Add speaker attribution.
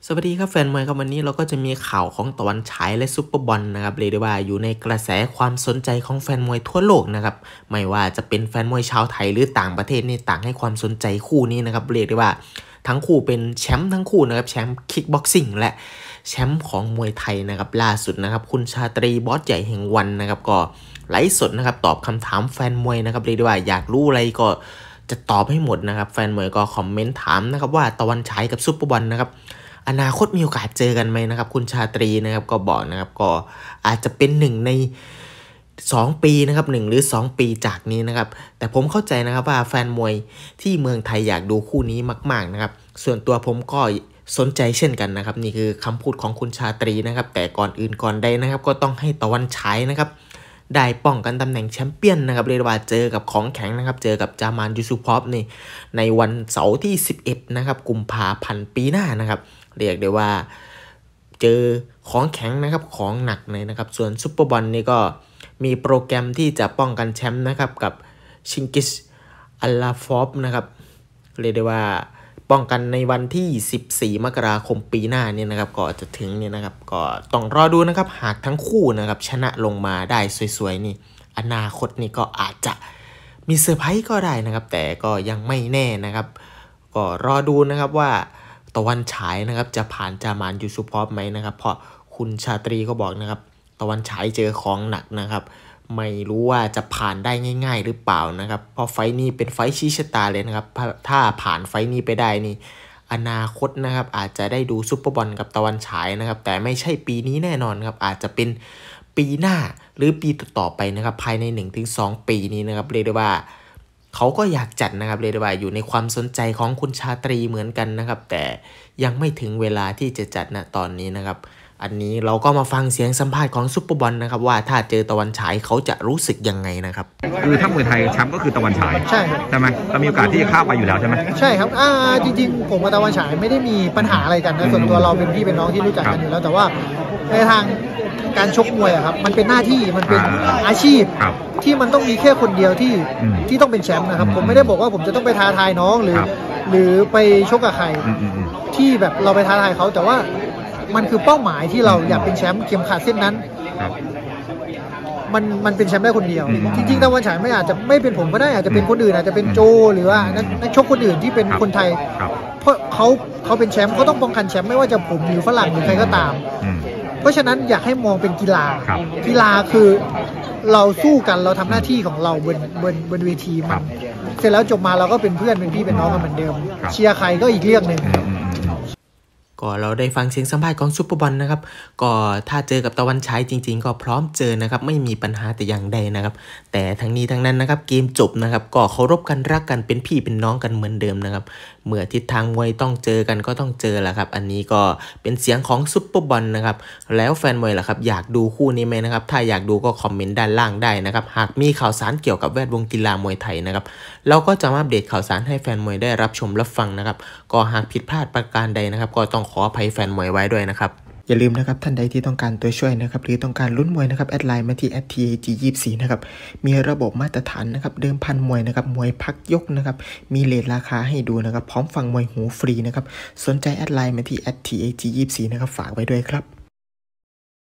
Speaker 1: สวัสดีครับแฟนมวยครับวันนี้เราก็จะมีข่าวของตะวันฉายและซุปเปอร์บอลนะครับเรียกได้ว่าอยู่ในกระแสความสนใจของแฟนมวยทั่วโลกนะครับไม่ว่าจะเป็นแฟนมวยชาวไทยหรือต่างประเทศนี่ต่างให้ความสนใจคู่นี้นะครับเรียกได้ว่าทั้งคู่เป็นแชมป์ทั้งคู่นะครับแชมป์คิกบ็อกซิ่งและแชมป์ของมวยไทยนะครับล่าสุดนะครับคุณชาตรีบอสใหญ่แห่งวันนะครับก็ไลฟ์สดนะครับตอบคำถามแฟนมวยนะครับเรียกได้ว่าอยากรู้อะไรก็จะตอบให้หมดนะครับแฟนมวยก็คอมเมนต์ถามนะครับว่าตะวันฉายกับซุปเปอร์บอลนะครับอนาคตมีโอกาสเจอกันไหมนะครับคุณชาตรีนะครับก็บอกนะครับก็อาจจะเป็น1 ใน 2 ปีนะครับ1 หรือ 2 ปีจากนี้นะครับแต่ผมเข้าใจนะครับว่าแฟนมวยที่เมืองไทยอยากดูคู่นี้มากๆนะครับส่วนตัวผมก็สนใจเช่นกันนะครับนี่คือคำพูดของคุณชาตรีนะครับแต่ก่อนอื่นก่อนใดนะครับก็ต้องให้ตะวันฉายนะครับได้ป้องกันตำแหน่งแชมเปี้ยนนะครับเรียกว่าเจอกับของแข็งนะครับเจอกับจามานยูซุพอฟนี่ในวันเสาร์ที่11นะครับกุมภาพันธ์ปีหน้านะครับเรียกได้ว่าเจอของแข็งนะครับของหนักเลยนะครับส่วนซุปเปอร์บอลนี่ก็มีโปรแกรมที่จะป้องกันแชมป์นะครับกับชิงกิสอัลลาฟอฟนะครับเรียกได้ว่าป้องกันในวันที่14 มกราคมปีหน้าเนี่ยนะครับก็จะถึงเนี่ยนะครับก็ต้องรอดูนะครับหากทั้งคู่นะครับชนะลงมาได้สวยๆนี่อนาคตนี่ก็อาจจะมีเซอร์ไพรส์ก็ได้นะครับแต่ก็ยังไม่แน่นะครับก็รอดูนะครับว่าตะวันฉายนะครับจะผ่านจามานยูซุพอฟไหมนะครับเพราะคุณชาตรีก็บอกนะครับตะวันฉายเจอของหนักนะครับไม่รู้ว่าจะผ่านได้ง่ายๆหรือเปล่านะครับเพราะไฟนี้เป็นไฟชี้ชะตาเลยนะครับถ้าผ่านไฟนี้ไปได้นี่อนาคตนะครับอาจจะได้ดูซุปเปอร์บอลกับตะวันฉายนะครับแต่ไม่ใช่ปีนี้แน่นอนครับอาจจะเป็นปีหน้าหรือปีต่อๆไปนะครับภายใน 1-2 ปีนี้นะครับเรียกได้ว่าเขาก็อยากจัดนะครับเรียกได้ว่าอยู่ในความสนใจของคุณชาตรีเหมือนกันนะครับแต่ยังไม่ถึงเวลาที่จะจัดนะตอนนี้นะครับอันนี้เราก็มาฟังเสียงสัมภาษณ์ของซุปเปอร์บอลนะครับว่าถ้าเจอตะวันฉายเขาจะรู้สึกยังไงนะครับ
Speaker 2: คือถ้ามวยไทยแชมป์ก็คือตะวันฉาย
Speaker 3: ใช่ครับ
Speaker 2: ใช่ไหมเรามีโอกาสที่จะข้ามไปอยู่แล้วใช่ไหม
Speaker 3: ใช่ครับจริงๆผมกับตะวันฉายไม่ได้มีปัญหาอะไรกันนะส่วนตัวเราเป็นพี่เป็นน้องที่รู้จักกันอยู่แล้วแต่ว่าในทางการชกมวยครับมันเป็นหน้าที่มันเป็นอาชีพที่มันต้องมีแค่คนเดียวที่ต้องเป็นแชมป์นะครับผมไม่ได้บอกว่าผมจะต้องไปท้าทายน้องหรือไปชกกับใครที่แบบเราไปท้าทายเขาแต่ว่ามันคือเป้าหมายที่เราอยากเป็นแชมป์เข็มขัดเส้นนั้นมันเป็นแชมป์ได้คนเดียวจริงๆตะวันฉายไม่อาจจะไม่เป็นผมก็ได้อาจจะเป็นคนอื่นอาจจะเป็นโจหรือว่านักชกคนอื่นที่เป็นคนไทยเพราะเขาเป็นแชมป์เขาต้องป้องกันแชมป์ไม่ว่าจะผมหรือฝรั่งหรือใครก็ตามเพราะฉะนั้นอยากให้มองเป็นกีฬาคือเราสู้กันเราทำหน้าที่ของเราบนเวทีมันเสร็จแล้วจบมาเราก็เป็นเพื่อนเป็นพี่เป็นน้องกันเหมือนเดิมเชียร์ใครก็อีกเรื่องนึง
Speaker 1: ก็เราได้ฟังเสียงสัมภาษณ์ของซุปเปอร์บอลนะครับก็ถ้าเจอกับตะวันฉายจริงๆก็พร้อมเจอนะครับไม่มีปัญหาแต่อย่างใดนะครับแต่ทั้งนี้ทั้งนั้นนะครับเกมจบนะครับก็เคารพกันรักกันเป็นพี่เป็นน้องกันเหมือนเดิมนะครับเมื่อทิศทางมวยต้องเจอกันก็ต้องเจอแหละครับอันนี้ก็เป็นเสียงของซุปเปอร์บอลนะครับแล้วแฟนมวยล่ะครับอยากดูคู่นี้ไหมนะครับถ้าอยากดูก็คอมเมนต์ด้านล่างได้นะครับหากมีข่าวสารเกี่ยวกับแวดวงกีฬามวยไทยนะครับเราก็จะมาอัปเดตข่าวสารให้แฟนมวยได้รับชมรับฟังนะครับก็หากผิดพลาดประการใดนะครับก็ต้องขออภัยแฟนมวยไว้ด้วยนะครับอย่าลืมนะครับท่านใดที่ต้องการตัวช่วยนะครับหรือต้องการลุ้นมวยนะครับแอดไลน์มาที่ @TAG24 นะครับมีระบบมาตรฐานนะครับเดิมพันมวยนะครับมวยพักยกนะครับมีเรทราคาให้ดูนะครับพร้อมฟังมวยหูฟรีนะครับสนใจแอดไลน์มาที่ @TAG24 นะครับฝากไว้ด้วยครับ